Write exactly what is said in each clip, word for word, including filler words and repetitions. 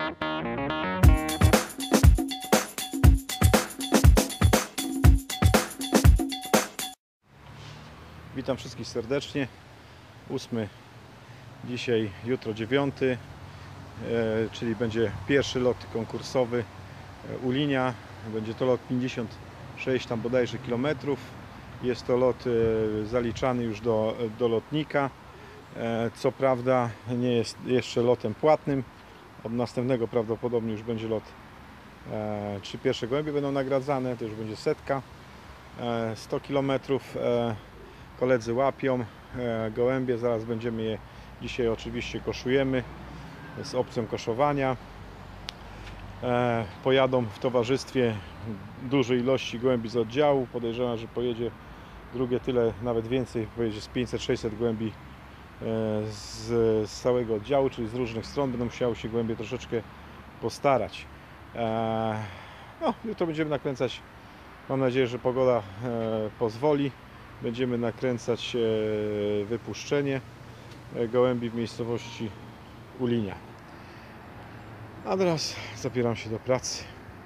Witam wszystkich serdecznie. ósmy dzisiaj, jutro dziewiąty, e, czyli będzie pierwszy lot konkursowy e, Ulinia. Będzie to lot pięćdziesiąt sześć tam bodajże kilometrów. Jest to lot e, zaliczany już do, do lotnika. E, co prawda nie jest jeszcze lotem płatnym. Od następnego prawdopodobnie już będzie lot. E, trzy pierwsze gołębie będą nagradzane, to już będzie setka. E, sto kilometrów. E, Koledzy łapią e, gołębie, zaraz będziemy je dzisiaj oczywiście koszujemy z opcją koszowania. E, pojadą w towarzystwie dużej ilości gołębi z oddziału. Podejrzewam, że pojedzie drugie tyle, nawet więcej, pojedzie z pięćset sześćset gołębi e, z, z całego oddziału, czyli z różnych stron. Będą musiały się gołębie troszeczkę postarać. E, no, jutro będziemy nakręcać. Mam nadzieję, że pogoda e, pozwoli. Będziemy nakręcać e, wypuszczenie gołębi w miejscowości Ulinia. A teraz zabieram się do pracy.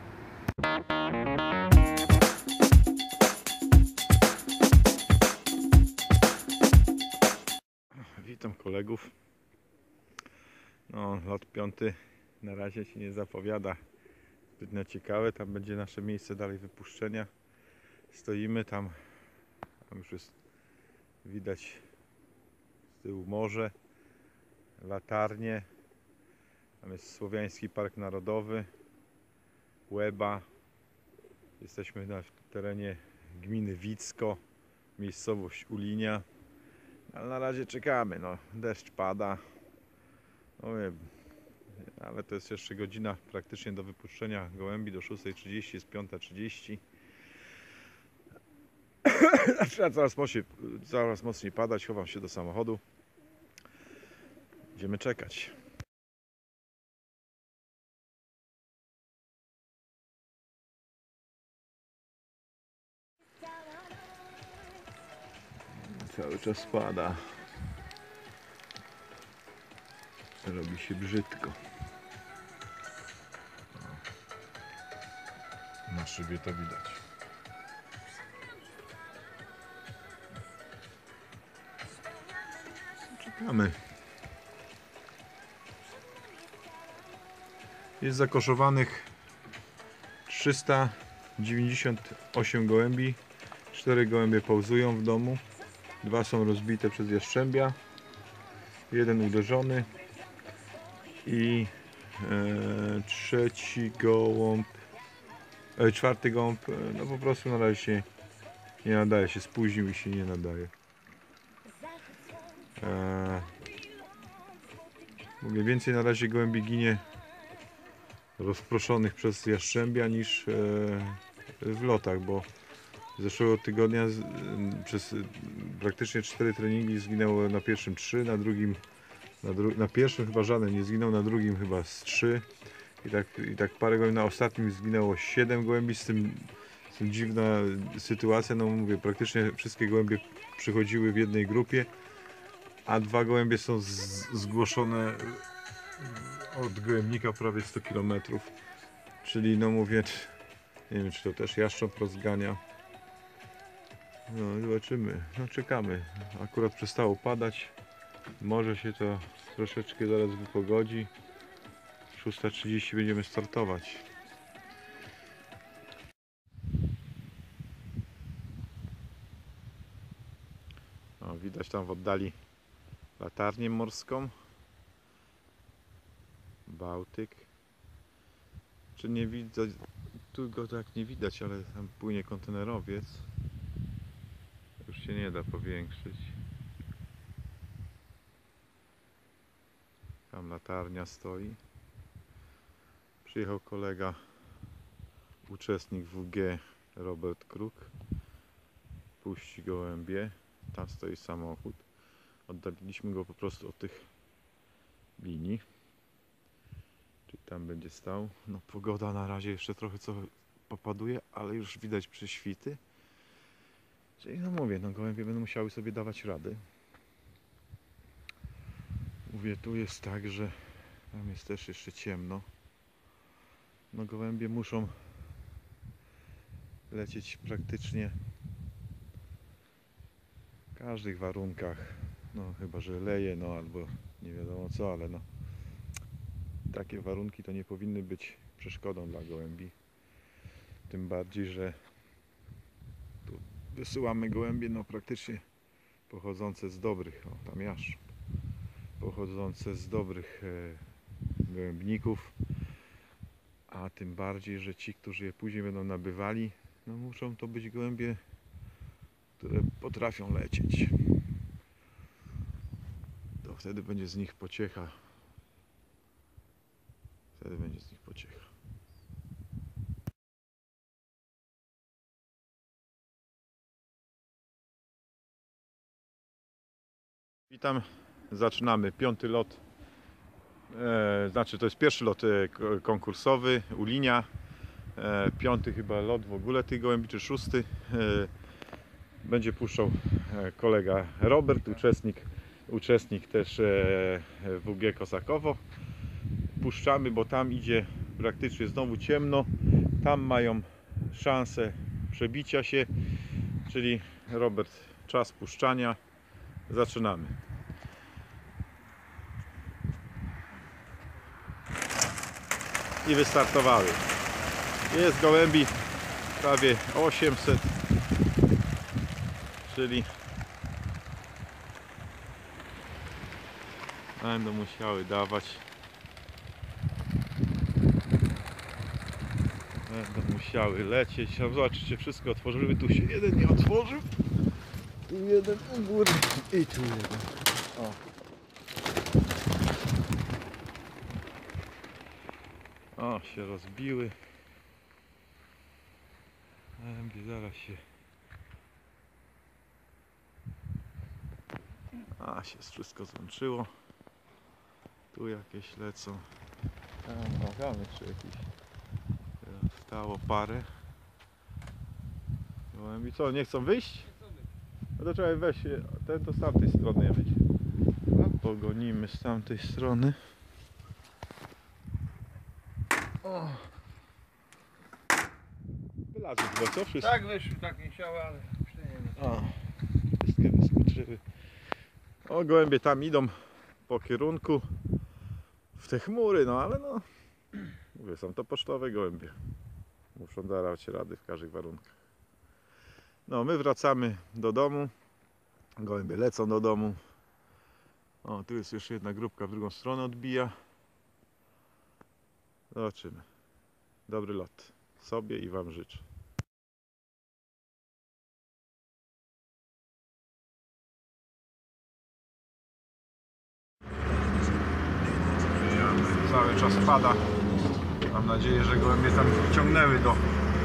Witam kolegów. No, lot piąty na razie się nie zapowiada zbytnio ciekawe. Tam będzie nasze miejsce dalej wypuszczenia. Stoimy tam. Tam już jest widać z tyłu morze, latarnie. Tam jest Słowiański Park Narodowy, Łeba. Jesteśmy na terenie gminy Wicko, miejscowość Ulinia. Ale na razie czekamy. No, deszcz pada. No wiem, ale to jest jeszcze godzina praktycznie do wypuszczenia gołębi. Do szóstej trzydzieści, jest piąta trzydzieści. Zaczyna coraz mocniej, coraz mocniej padać. Chowam się do samochodu. Będziemy czekać. Cały czas pada. Robi się brzydko. Na szybie to widać. Czekamy. Jest zakoszowanych trzysta dziewięćdziesiąt osiem gołębi. cztery gołębie pauzują w domu. Dwa są rozbite przez jastrzębia. Jeden uderzony. I e, trzeci gołąb, e, czwarty gołąb, e, no po prostu na razie się nie nadaje, się spóźnił i się nie nadaje. E, mówię, więcej na razie gołębi ginie rozproszonych przez jastrzębia niż e, w lotach, bo zeszłego tygodnia z, przez praktycznie cztery treningi zginęło na pierwszym trzy, na drugim na, dru na pierwszym chyba żaden nie zginął, na drugim chyba z trzy i tak, i tak parę gołębi, na ostatnim zginęło siedem gołębi, z tym, z tym dziwna sytuacja, no mówię, praktycznie wszystkie gołębie przychodziły w jednej grupie, a dwa gołębie są z, zgłoszone od gołębnika prawie sto kilometrów, czyli no mówię, nie wiem, czy to też jaszcząb rozgania. No zobaczymy, no czekamy. Akurat przestało padać. Może się to troszeczkę zaraz wypogodzi. szósta trzydzieści będziemy startować. O, widać tam w oddali latarnię morską. Bałtyk. Czy nie widać? Tu go tak nie widać, ale tam płynie kontenerowiec. Już się nie da powiększyć. Tam latarnia stoi. Przyjechał kolega, uczestnik W G Robert Kruk. Puści gołębie. Tam stoi samochód. Oddaliliśmy go po prostu od tych linii. Czyli tam będzie stał. No pogoda na razie jeszcze trochę co popaduje, ale już widać prześwity. Czyli no mówię, no gołębie będą musiały sobie dawać rady. Mówię, tu jest tak, że tam jest też jeszcze ciemno. No gołębie muszą lecieć praktycznie w każdych warunkach, no chyba że leje, no albo nie wiadomo co, ale no takie warunki to nie powinny być przeszkodą dla gołębi, tym bardziej, że tu wysyłamy gołębie no praktycznie pochodzące z dobrych, o tam jastrząb, pochodzące z dobrych e, gołębników, a tym bardziej, że ci, którzy je później będą nabywali, no muszą to być gołębie, które potrafią lecieć. To wtedy będzie z nich pociecha. Wtedy będzie z nich pociecha. Witam. Zaczynamy piąty lot. E, znaczy to jest pierwszy lot e, konkursowy, Ulinia. E, piąty chyba lot w ogóle tych gołębi, czy szósty. E, będzie puszczał kolega Robert, uczestnik, uczestnik też W G Kosakowo. Puszczamy, bo tam idzie praktycznie znowu ciemno. Tam mają szansę przebicia się, czyli Robert, czas puszczania. Zaczynamy. I wystartowały. Jest gołębi prawie osiemset, czyli będą musiały dawać, będą musiały lecieć. Zobaczycie, wszystko otworzyły. Tu się jeden nie otworzył, tu jeden u góry i tu jeden. O. O, się rozbiły. Gołębie zaraz się... A, się wszystko złączyło. Tu jakieś lecą. Tam nogami jeszcze jakiś. Stało parę. Gołębi co, nie chcą wyjść? No to trzeba weź ten to z tamtej strony być. Pogonimy z tamtej strony. O. Wylazły chyba, co? Wszystko? Tak wyszły, tak nie chciały, ale nie. O, wszystkie wyskoczyły. O, gołębie tam idą po kierunku w te chmury, no ale no mówię, są to pocztowe gołębie. Muszą dawać rady w każdych warunkach. No, my wracamy do domu. Gołębie lecą do domu. O, tu jest jeszcze jedna grupka w drugą stronę odbija. Zobaczymy. Dobry lot sobie i wam życzę. Cały czas pada. Mam nadzieję, że gołębie tam ciągnęły do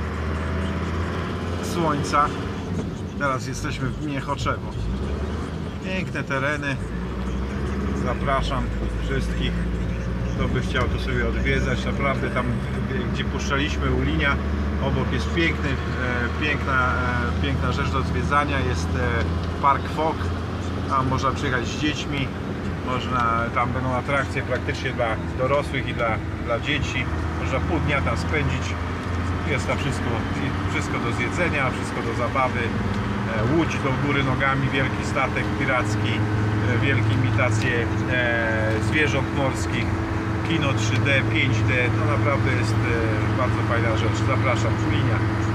słońca. Teraz jesteśmy w gminie Choczewo. Piękne tereny. Zapraszam wszystkich, kto by chciał to sobie odwiedzać. Naprawdę tam, gdzie puszczaliśmy Ulinia, obok jest piękny, piękna, piękna rzecz do zwiedzania. Jest Park Fok. Tam można przyjechać z dziećmi. Można, tam będą atrakcje praktycznie dla dorosłych i dla, dla dzieci. Można pół dnia tam spędzić. Jest tam wszystko, wszystko do zjedzenia, wszystko do zabawy. Łódź do góry nogami, wielki statek piracki, wielkie imitacje zwierząt morskich, kino trzy D, pięć D. No naprawdę jest bardzo fajna rzecz. Zapraszam, Ulinia.